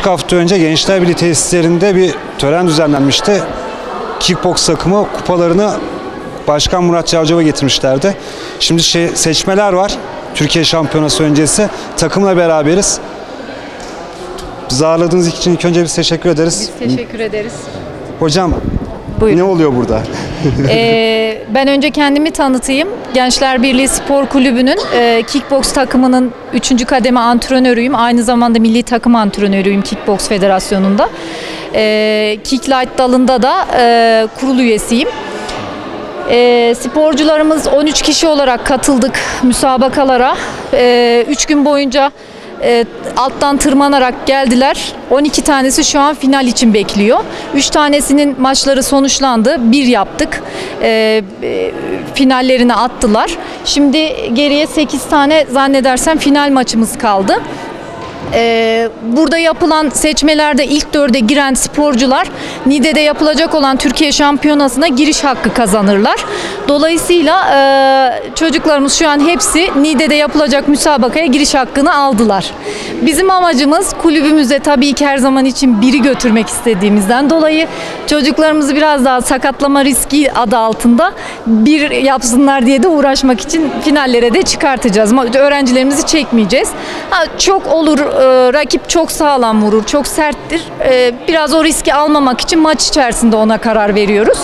1,5 hafta önce Gençler Birliği tesislerinde bir tören düzenlenmişti. Kickboks takımı kupalarını Başkan Murat Cavcav'a getirmişlerdi. Şimdi seçmeler var. Türkiye Şampiyonası öncesi. Takımla beraberiz. Bizi ağırladığınız için ilk önce biz teşekkür ederiz. Biz teşekkür ederiz. Hocam, buyurun. Ne oluyor burada? Ben önce kendimi tanıtayım. Gençler Birliği Spor Kulübü'nün kickboks takımının 3. kademe antrenörüyüm. Aynı zamanda milli takım antrenörüyüm Kickboks Federasyonu'nda. Kicklight dalında da kurul üyesiyim. Sporcularımız 13 kişi olarak katıldık müsabakalara. 3 gün boyunca alttan tırmanarak geldiler. 12 tanesi şu an final için bekliyor. 3 tanesinin maçları sonuçlandı. 1 yaptık. Finallerini attılar. Şimdi geriye 8 tane zannedersem final maçımız kaldı. Burada yapılan seçmelerde ilk 4'e giren sporcular Niğde'de yapılacak olan Türkiye Şampiyonası'na giriş hakkı kazanırlar. Dolayısıyla çocuklarımız şu an hepsi Niğde'de yapılacak müsabakaya giriş hakkını aldılar. Bizim amacımız kulübümüze tabii ki her zaman için biri götürmek istediğimizden dolayı çocuklarımızı biraz daha sakatlama riski adı altında bir yapsınlar diye de uğraşmak için finallere de çıkartacağız. Öğrencilerimizi çekmeyeceğiz. Çok olur, rakip çok sağlam vurur, çok serttir. Biraz o riski almamak için maç içerisinde ona karar veriyoruz.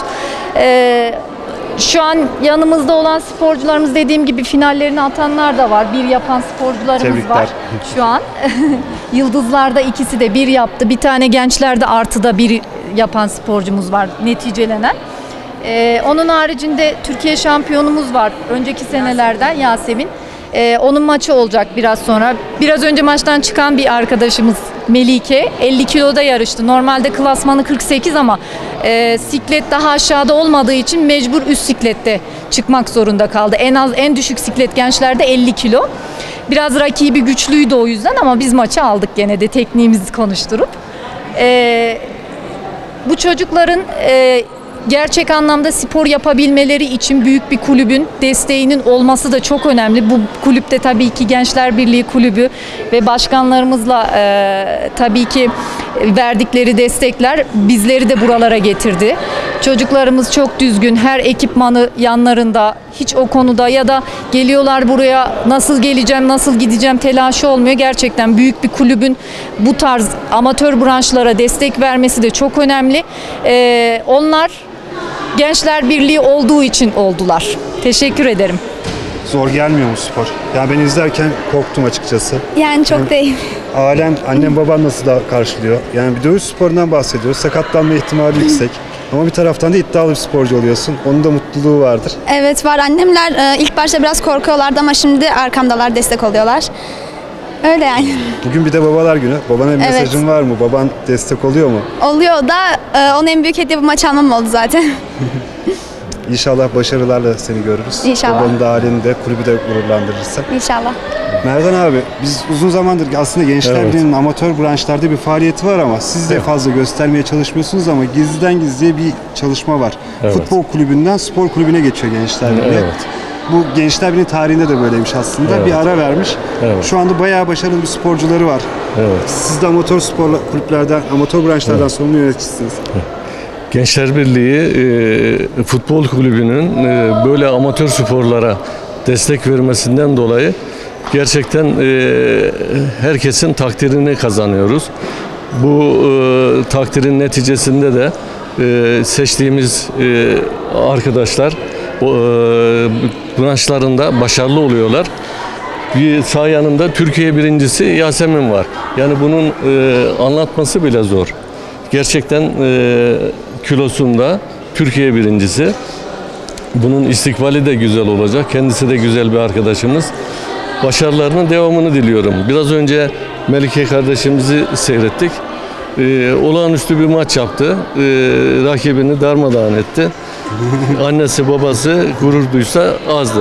Şu an yanımızda olan sporcularımız dediğim gibi finallerini atanlar da var. 1 yapan sporcularımız Tebrikler. var şu an. Yıldızlarda ikisi de 1 yaptı. Bir tane gençlerde artıda 1 yapan sporcumuz var neticelenen. Onun haricinde Türkiye şampiyonumuz var. Önceki senelerden Yasemin. Onun maçı olacak biraz sonra. Biraz önce maçtan çıkan bir arkadaşımız Melike 50 kiloda yarıştı. Normalde klasmanı 48 ama siklet daha aşağıda olmadığı için mecbur üst siklette çıkmak zorunda kaldı. En düşük siklet gençlerde 50 kilo. Biraz rakibi güçlüydü o yüzden ama biz maçı aldık gene de tekniğimizi konuşturup. Bu çocukların gerçek anlamda spor yapabilmeleri için büyük bir kulübün desteğinin olması da çok önemli. Bu kulüpte tabii ki Gençler Birliği Kulübü ve başkanlarımızla tabii ki verdikleri destekler bizleri de buralara getirdi. Çocuklarımız çok düzgün, her ekipmanı yanlarında, hiç o konuda ya da geliyorlar buraya nasıl geleceğim, nasıl gideceğim telaşı olmuyor. Gerçekten büyük bir kulübün bu tarz amatör branşlara destek vermesi de çok önemli. Onlar Gençler Birliği olduğu için oldular. Teşekkür ederim. Zor gelmiyor mu spor? Yani ben izlerken korktum açıkçası. Yani çok değil. Ailen, annem baban nasıl da karşılıyor? Yani bir dövüş sporundan bahsediyoruz. Sakatlanma ihtimali yüksek. Ama bir taraftan da iddialı bir sporcu oluyorsun. Onun da mutluluğu vardır. Evet var. Annemler ilk başta biraz korkuyorlardı ama şimdi arkamdalar, destek oluyorlar. Öyle yani. Bugün bir de babalar günü. Babana bir mesajın var mı? Baban destek oluyor mu? Oluyor da onun en büyük hediye bu maç almam oldu zaten. İnşallah başarılarla seni görürüz. İnşallah. Babanın da halini de kulübü de gururlandırırsın. İnşallah. Merdan abi, biz uzun zamandır aslında Gençler Birliği'nin amatör branşlarda bir faaliyeti var ama siz de fazla göstermeye çalışmıyorsunuz ama gizliden gizliye bir çalışma var. Futbol kulübünden spor kulübüne geçiyor Gençler Birliği. Evet. Bu Gençler Birliği tarihinde de böyleymiş aslında. Bir ara vermiş. Şu anda bayağı başarılı bir sporcuları var. Siz de amatör spor kulüplerden, amatör branşlardan sorumlu yöneticisiniz. Gençler Birliği Futbol Kulübü'nün böyle amatör sporlara destek vermesinden dolayı gerçekten herkesin takdirini kazanıyoruz. Bu takdirin neticesinde de seçtiğimiz arkadaşlar branşlarında başarılı oluyorlar. Bir sağ yanında Türkiye birincisi Yasemin var. Yani bunun anlatması bile zor. Gerçekten kilosunda Türkiye birincisi. Bunun istikbali de güzel olacak. Kendisi de güzel bir arkadaşımız. Başarılarının devamını diliyorum. Biraz önce Melike kardeşimizi seyrettik. Olağanüstü bir maç yaptı. Rakibini darmadağın etti. Annesi babası gurur duysa azdır.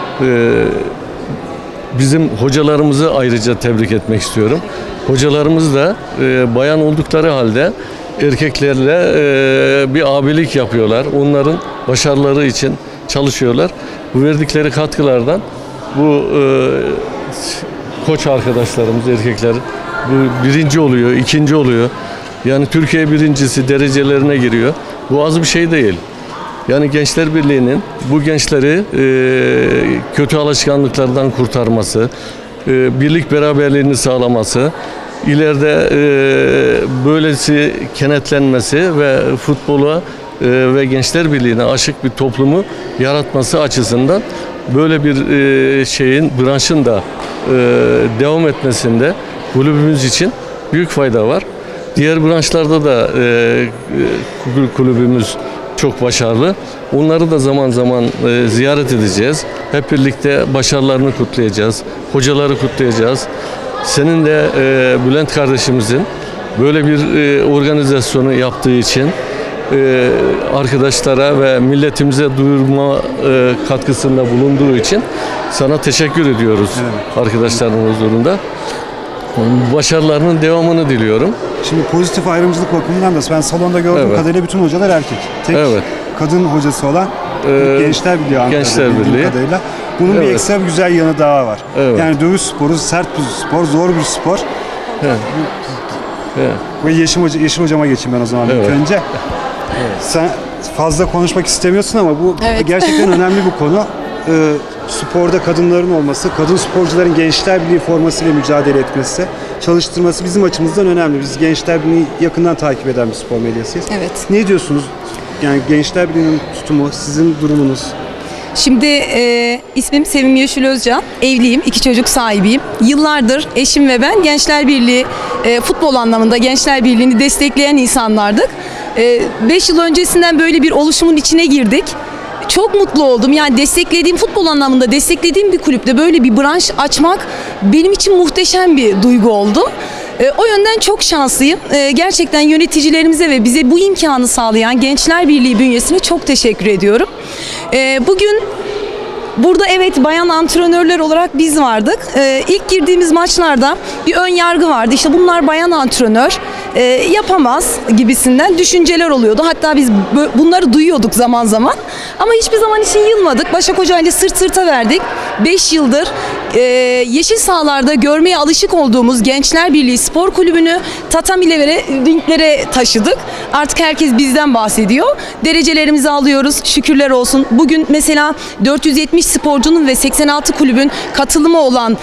Bizim hocalarımızı ayrıca tebrik etmek istiyorum. Hocalarımız da bayan oldukları halde erkeklerle bir abilik yapıyorlar. Onların başarıları için çalışıyorlar. Bu verdikleri katkılardan bu koç arkadaşlarımız, erkekler birinci oluyor, ikinci oluyor. Yani Türkiye birincisi derecelerine giriyor. Bu az bir şey değil. Yani Gençler Birliği'nin bu gençleri kötü alışkanlıklardan kurtarması, birlik beraberliğini sağlaması, ileride böylesi kenetlenmesi ve futbola ve Gençler Birliği'ne aşık bir toplumu yaratması açısından böyle bir branşın da devam etmesinde kulübümüz için büyük fayda var. Diğer branşlarda da kulübümüz çok başarılı. Onları da zaman zaman ziyaret edeceğiz. Hep birlikte başarılarını kutlayacağız. Hocaları kutlayacağız. Senin de Bülent kardeşimizin böyle bir organizasyonu yaptığı için arkadaşlara ve milletimize duyurma katkısında bulunduğu için sana teşekkür ediyoruz, evet, arkadaşların huzurunda. Başarılarının devamını diliyorum. Şimdi pozitif ayrımcılık bakımından da ben salonda gördüğüm, evet, kadarıyla bütün hocalar erkek. Tek, evet, kadın hocası olan Gençler Birliği Ankara'da, Gençler Birliği kadarıyla. Bunun, evet, bir ekstra bir güzel yanı daha var. Evet. Yani dövüş sporu sert bir spor, zor bir spor. Evet. Evet. Ve Yeşil hocama geçeyim ben o zaman, evet, önce. Evet. Sen fazla konuşmak istemiyorsun ama bu, evet, gerçekten önemli bir konu. Sporda kadınların olması, kadın sporcuların Gençler Birliği formasıyla mücadele etmesi, çalıştırması bizim açımızdan önemli. Biz Gençler Birliği'ni yakından takip eden bir spor medyasıyız. Evet. Ne diyorsunuz? Yani Gençler Birliği'nin tutumu, sizin durumunuz? Şimdi ismim Sevim Yeşil Özcan, evliyim, 2 çocuk sahibiyim. Yıllardır eşim ve ben Gençler Birliği, futbol anlamında Gençler Birliği'ni destekleyen insanlardık. 5 yıl öncesinden böyle bir oluşumun içine girdik. Çok mutlu oldum. Yani desteklediğim, futbol anlamında desteklediğim bir kulüpte böyle bir branş açmak benim için muhteşem bir duygu oldu. O yönden çok şanslıyım. Gerçekten yöneticilerimize ve bize bu imkanı sağlayan Gençler Birliği bünyesine çok teşekkür ediyorum. Bugün burada, evet, bayan antrenörler olarak biz vardık. İlk girdiğimiz maçlarda bir ön yargı vardı. İşte bunlar bayan antrenör, yapamaz gibisinden düşünceler oluyordu. Hatta biz bunları duyuyorduk zaman zaman. Ama hiçbir zaman için yılmadık. Başak Hoca ile sırt sırta verdik. 5 yıldır yeşil sahalarda görmeye alışık olduğumuz Gençler Birliği Spor Kulübü'nü tatamilere, ringlere taşıdık. Artık herkes bizden bahsediyor. Derecelerimizi alıyoruz. Şükürler olsun. Bugün mesela 470 sporcunun ve 86 kulübün katılımı olan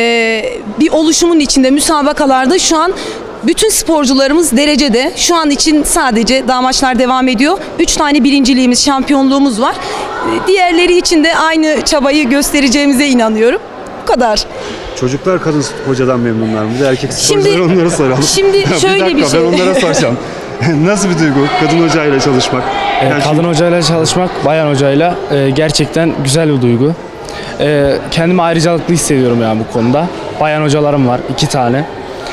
bir oluşumun içinde müsabakalarda şu an bütün sporcularımız derecede. Şu an için sadece daha maçlar devam ediyor. 3 tane birinciliğimiz, şampiyonluğumuz var. Diğerleri için de aynı çabayı göstereceğimize inanıyorum. Bu kadar. Çocuklar kadın hocadan memnunlar mı? Erkek sporcular, onlara soralım. Şimdi şöyle bir şey. Ben onlara soracağım. Nasıl bir duygu kadın hocayla çalışmak? Kadın hocayla çalışmak, bayan hocayla gerçekten güzel bir duygu. Kendimi ayrıcalıklı hissediyorum yani bu konuda. Bayan hocalarım var, 2 tane.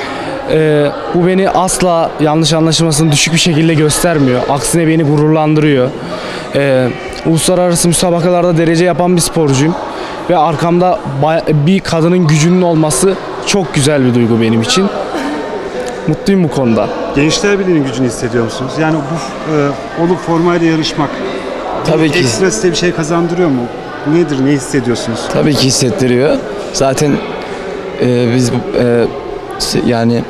Bu beni asla yanlış anlaşılmasını düşük bir şekilde göstermiyor. Aksine beni gururlandırıyor. Uluslararası müsabakalarda derece yapan bir sporcuyum. Ve arkamda bir kadının gücünün olması çok güzel bir duygu benim için. Mutluyum bu konuda. Gençler Birliği'nin gücünü hissediyor musunuz? Yani bu olup formayla yarışmak tabii ki ekstra size bir şey kazandırıyor mu? Nedir, ne hissediyorsunuz? Tabii ki hissettiriyor. Zaten biz yani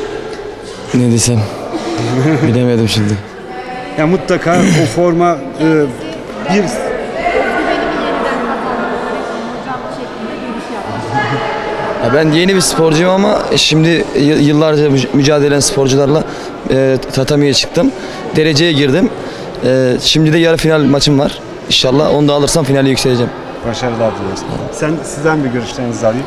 ne desem bilemedim şimdi. Ya mutlaka o forma bir ben yeni bir sporcuyum ama şimdi yıllarca mücadele eden sporcularla tatamiye çıktım. Dereceye girdim. Şimdi de yarı final maçım var. İnşallah onu da alırsam finale yükseleceğim. Başarılar diliyoruz. Sizden bir görüşlerinizi alayım.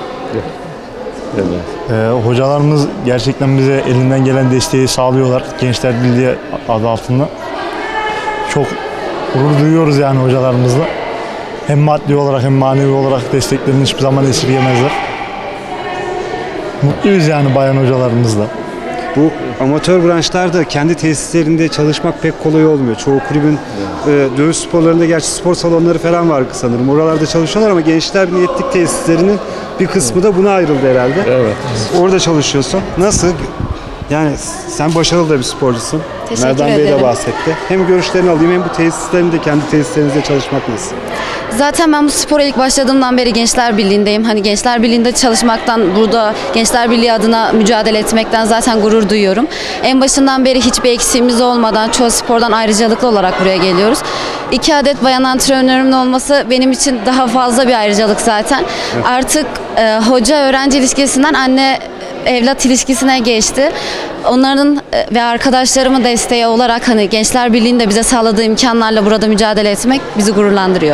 Hocalarımız gerçekten bize elinden gelen desteği sağlıyorlar. Gençler Birliği adı altında. Çok gurur duyuyoruz yani hocalarımızla. Hem maddi olarak hem manevi olarak desteklerini hiçbir zaman esirgemezler. Mutluyuz yani bayan hocalarımızla. Bu amatör branşlarda kendi tesislerinde çalışmak pek kolay olmuyor. Çoğu kulübün dövüş sporlarında gerçi spor salonları falan var sanırım. Oralarda çalışıyorlar ama Gençler Birliği etnik tesislerinin bir kısmı da buna ayrıldı herhalde. Evet. Orada çalışıyorsun. Nasıl? Yani sen başarılı da bir sporcusun. Teşekkür Merdan Bey de ederim. bahsetti. Hem görüşlerini alayım hem bu tesislerinde, kendi tesislerinizde çalışmak nasıl? Zaten ben bu spora ilk başladığımdan beri Gençler Birliği'ndeyim. Hani Gençler Birliği'nde çalışmaktan, burada Gençler Birliği adına mücadele etmekten zaten gurur duyuyorum. En başından beri hiçbir eksiğimiz olmadan çoğu spordan ayrıcalıklı olarak buraya geliyoruz. 2 adet bayan antrenörümün olması benim için daha fazla bir ayrıcalık zaten. Evet. Artık hoca-öğrenci ilişkisinden anne evlat ilişkisine geçti. Onların ve arkadaşlarımın desteği olarak hani Gençler Birliği'nde bize sağladığı imkanlarla burada mücadele etmek bizi gururlandırıyor.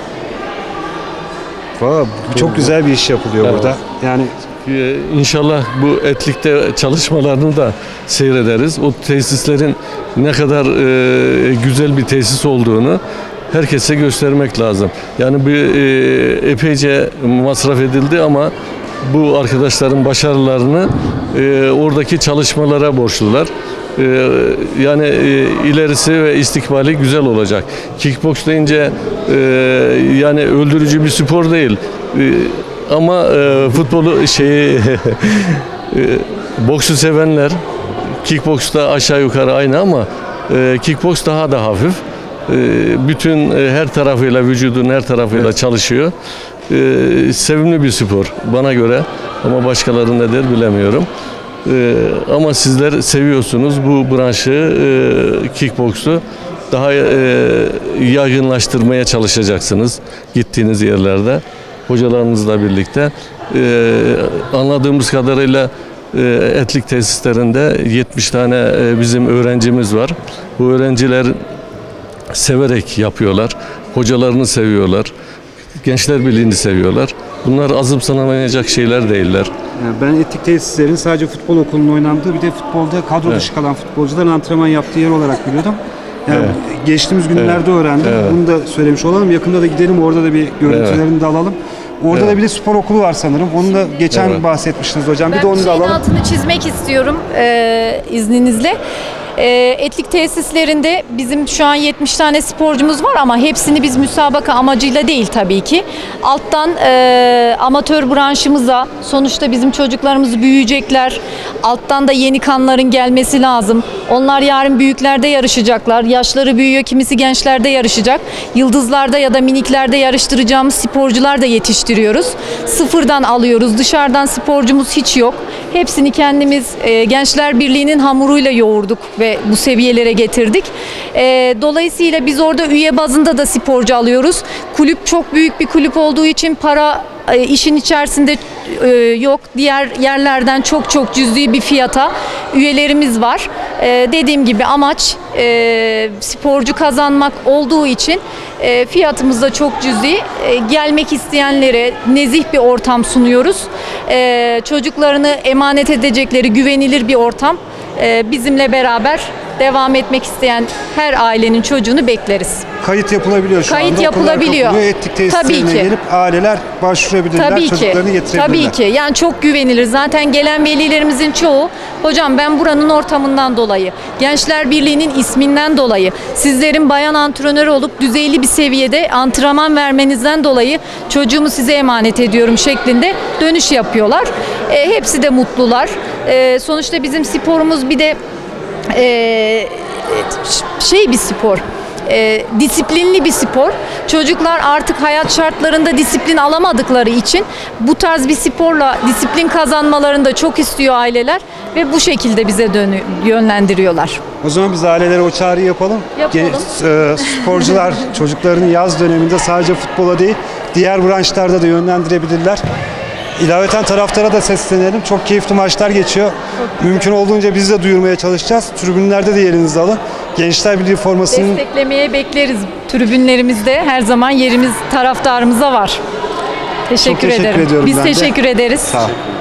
Çok güzel bir iş yapılıyor burada. Yani İnşallah bu Etlik'te çalışmalarını da seyrederiz. O tesislerin ne kadar güzel bir tesis olduğunu herkese göstermek lazım. Yani epeyce masraf edildi ama bu arkadaşların başarılarını oradaki çalışmalara borçlular. Yani ilerisi ve istikbali güzel olacak. Kickbox deyince yani öldürücü bir spor değil. Ama futbolu boksu sevenler kickboxta aşağı yukarı aynı ama kickbox daha da hafif. Bütün her tarafıyla vücudun her tarafıyla çalışıyor. Sevimli bir spor bana göre ama başkaları ne der bilemiyorum. Ama sizler seviyorsunuz bu branşı, kickboksu daha yaygınlaştırmaya çalışacaksınız gittiğiniz yerlerde hocalarınızla birlikte. Anladığımız kadarıyla Etlik tesislerinde 70 tane bizim öğrencimiz var. Bu öğrenciler severek yapıyorlar, hocalarını seviyorlar, Gençler Birliği'ni seviyorlar. Bunlar azımsanamayacak şeyler değiller. Yani ben Etlik tesislerin sadece futbol okulunun oynandığı bir de futbolda kadro dışı kalan futbolcuların antrenman yaptığı yer olarak biliyordum. Yani geçtiğimiz günlerde öğrendim. Bunu da söylemiş olalım. Yakında da gidelim orada da bir görüntülerini de alalım. Orada da bir de spor okulu var sanırım. Onu da geçen bahsetmiştiniz hocam. Bir de onu da alalım. Ben altını çizmek istiyorum izninizle. Etlik tesislerinde bizim şu an 70 tane sporcumuz var ama hepsini biz müsabaka amacıyla değil tabii ki. Alttan amatör branşımıza, sonuçta bizim çocuklarımız büyüyecekler. Alttan da yeni kanların gelmesi lazım. Onlar yarın büyüklerde yarışacaklar. Yaşları büyüyor, kimisi gençlerde yarışacak. Yıldızlarda ya da miniklerde yarıştıracağımız sporcular da yetiştiriyoruz. Sıfırdan alıyoruz. Dışarıdan sporcumuz hiç yok. Hepsini kendimiz Gençler Birliği'nin hamuruyla yoğurduk ve bu seviyelere getirdik. Dolayısıyla biz orada üye bazında da sporcu alıyoruz. Kulüp çok büyük bir kulüp olduğu için para işin içerisinde yok. Diğer yerlerden çok cüzi bir fiyata üyelerimiz var. Dediğim gibi amaç sporcu kazanmak olduğu için fiyatımız da çok cüzi. Gelmek isteyenlere nezih bir ortam sunuyoruz. Çocuklarını emanet edecekleri güvenilir bir ortam. Bizimle beraber devam etmek isteyen her ailenin çocuğunu bekleriz. Kayıt yapılabiliyor şu anda. Kayıt yapılabiliyor. Etlik tesislerine Tabii ki. gelip aileler başvurabilirler, Tabii çocuklarını ki. getirebilirler. Tabii ki. Yani çok güvenilir. Zaten gelen velilerimizin çoğu, hocam ben buranın ortamından dolayı, Gençler Birliği'nin isminden dolayı, sizlerin bayan antrenörü olup düzeyli bir seviyede antrenman vermenizden dolayı çocuğumu size emanet ediyorum şeklinde dönüş yapıyorlar. Hepsi de mutlular. Sonuçta bizim sporumuz bir de bir spor. Disiplinli bir spor. Çocuklar artık hayat şartlarında disiplin alamadıkları için bu tarz bir sporla disiplin kazanmalarını da çok istiyor aileler ve bu şekilde bize yönlendiriyorlar. O zaman biz ailelere o çağrıyı yapalım. Sporcular çocuklarını yaz döneminde sadece futbola değil, diğer branşlarda da yönlendirebilirler. İlaveten taraftara da seslenelim. Çok keyifli maçlar geçiyor. Mümkün olduğunca biz de duyurmaya çalışacağız. Tribünlerde de yerinizi alın. Gençler Birliği formasını desteklemeye bekleriz. Tribünlerimizde her zaman yerimiz taraftarımıza var. Teşekkür ederim. ediyorum. Biz teşekkür ederiz. Sağ ol.